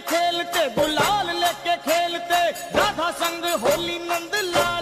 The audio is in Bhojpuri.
खेलते, गुलाल लेके खेलते, राधा संग होली नंद लाल।